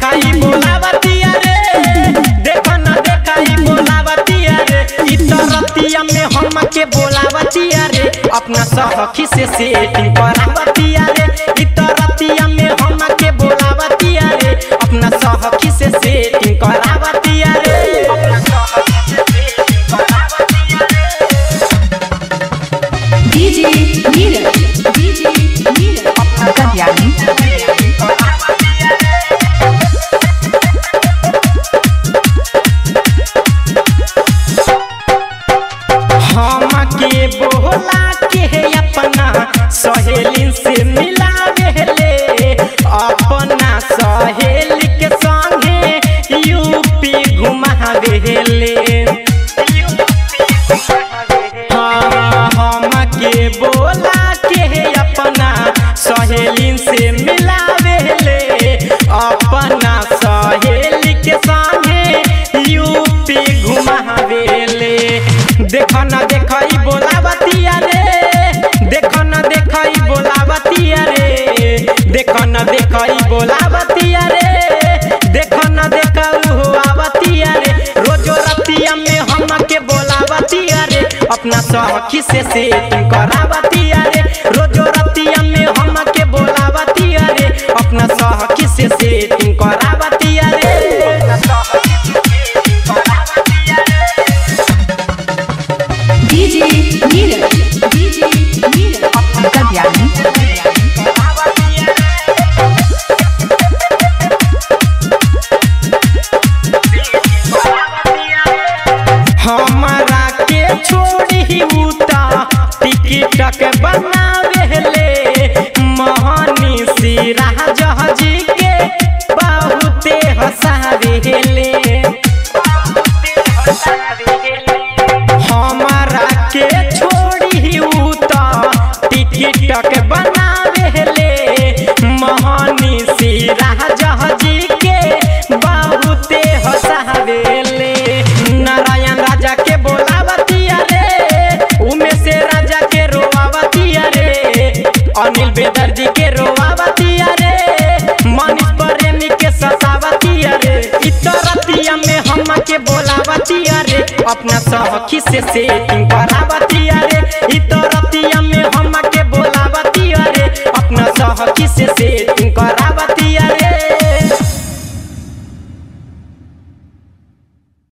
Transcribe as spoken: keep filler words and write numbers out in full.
देखाई बोलावतिया रे, देखो न देखाई बोलावतिया रे। इतरतिया में हम के बोलावतिया रे, अपना सखी से सेटिंग करावतिया रे। इतरतिया में हम के बोलावतिया रे, अपना सखी से सेटिंग करावतिया रे। डीजे नीरज डीजे नीरज अपना कल्याणी हम के बोला के अपना सहेली से मिलावे ले, अपना सहेली के संगे यूपी घुमावे ले। हाँ हम के बोला के अपना सहेली से मिलावे ले, अपना सहेली के संगे यूपी घुमावे ले। देखो न देखई बोलावतिया रे, देखो न देखई बोलावतिया रे, देखो न देखई बोलावतिया रे, देखो न देखऊ आवतिया रे। रोजो रतिया में हम के बोलावतिया रे, अपना सखी से सेटिंग करावतिया रे। रोजो रतिया में हम के बोलावतिया रे, अपना सखी से सेटिंग करावतिया रे। डीजे नीरज डीजे नीरज अपना कल्याणी हमारा के छोड़ी उता टिकटक बनावे ले, मोहनी सिरा जहाजी के बहुते हंसावे ले। हमारा के छोड़ी उता टिकटक बनावे ले, मोहनी सिरा जहाजी के बहुते हंसावे ले। नारायण राजा के बोलावतिया रे, उमेश राजा के रोवावतिया रे, अनिल बेदर्जी के रोवावतिया रे, मनीष प्रेमी के सतावतिया रे। इतरतिया में हम के बोलावतिया रे, अपना सखी से सेटिंग करावतिया